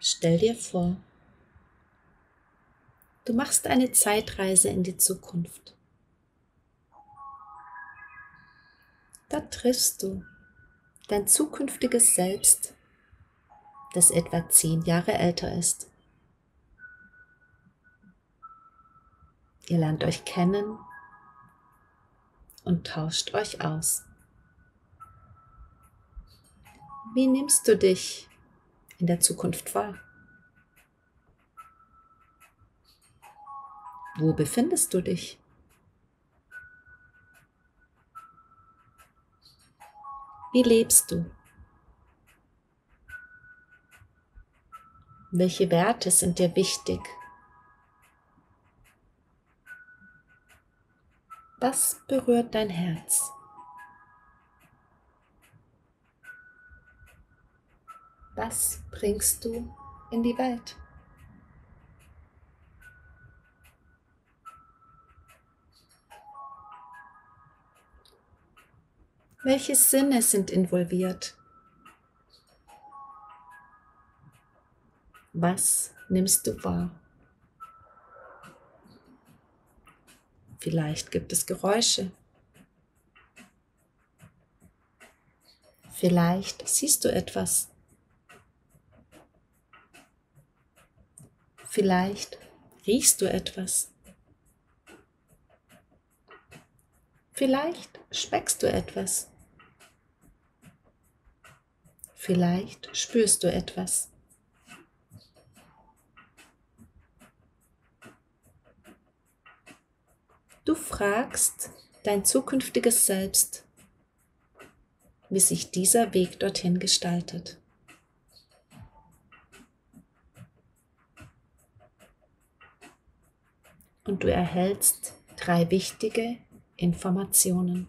Stell dir vor, du machst eine Zeitreise in die Zukunft. Da triffst du dein zukünftiges Selbst, das etwa 10 Jahre älter ist. Ihr lernt euch kennen und tauscht euch aus. Wie nimmst du dich in der Zukunft wahr? Wo befindest du dich? Wie lebst du? Welche Werte sind dir wichtig? Was berührt dein Herz? Was bringst du in die Welt? Welche Sinne sind involviert? Was nimmst du wahr? Vielleicht gibt es Geräusche. Vielleicht siehst du etwas. Vielleicht riechst du etwas. Vielleicht schmeckst du etwas. Vielleicht spürst du etwas. Du fragst dein zukünftiges Selbst, wie sich dieser Weg dorthin gestaltet. Und du erhältst 3 wichtige Informationen.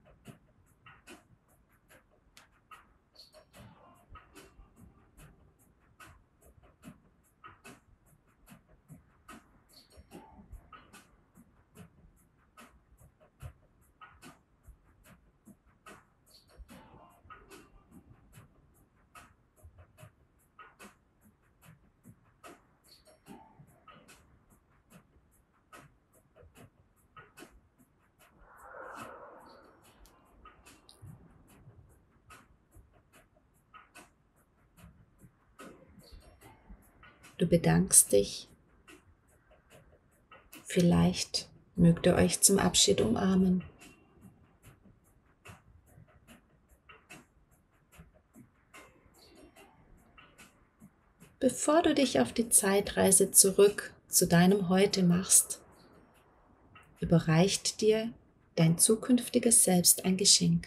Du bedankst dich. Vielleicht mögt ihr euch zum Abschied umarmen. Bevor du dich auf die Zeitreise zurück zu deinem Heute machst, überreicht dir dein zukünftiges Selbst ein Geschenk.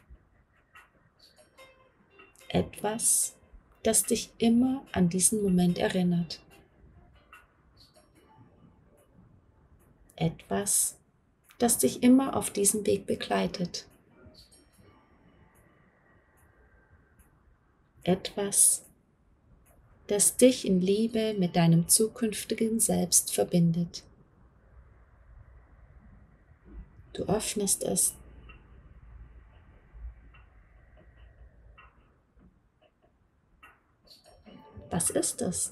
Etwas, das dich immer an diesen Moment erinnert. Etwas, das dich immer auf diesem Weg begleitet. Etwas, das dich in Liebe mit deinem zukünftigen Selbst verbindet. Du öffnest es. Was ist es?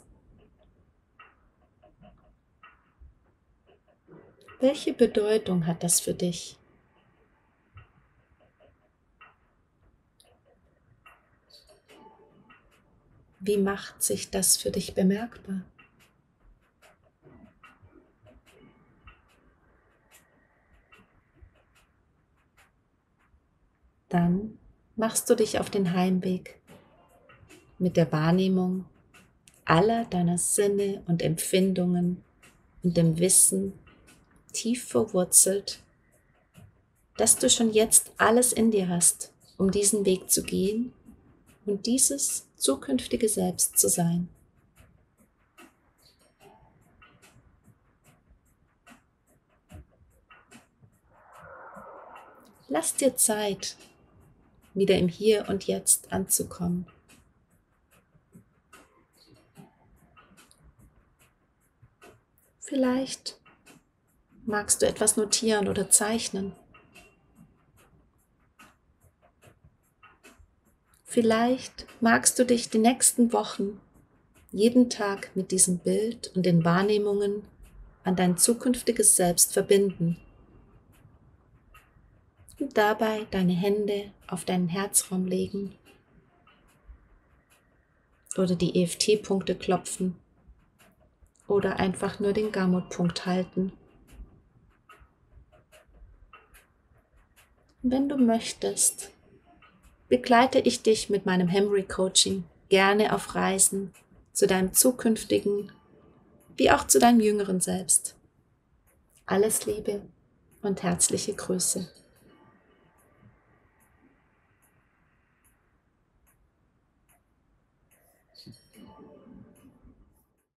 Welche Bedeutung hat das für dich? Wie macht sich das für dich bemerkbar? Dann machst du dich auf den Heimweg mit der Wahrnehmung aller deiner Sinne und Empfindungen und dem Wissen, tief verwurzelt, dass du schon jetzt alles in dir hast, um diesen Weg zu gehen und dieses zukünftige Selbst zu sein. Lass dir Zeit, wieder im Hier und Jetzt anzukommen. Vielleicht magst du etwas notieren oder zeichnen. Vielleicht magst du dich die nächsten Wochen jeden Tag mit diesem Bild und den Wahrnehmungen an dein zukünftiges Selbst verbinden und dabei deine Hände auf deinen Herzraum legen oder die EFT-Punkte klopfen oder einfach nur den Gamut-Punkt halten. Und wenn du möchtest, begleite ich dich mit meinem Memory-Coaching gerne auf Reisen zu deinem zukünftigen wie auch zu deinem jüngeren Selbst. Alles Liebe und herzliche Grüße.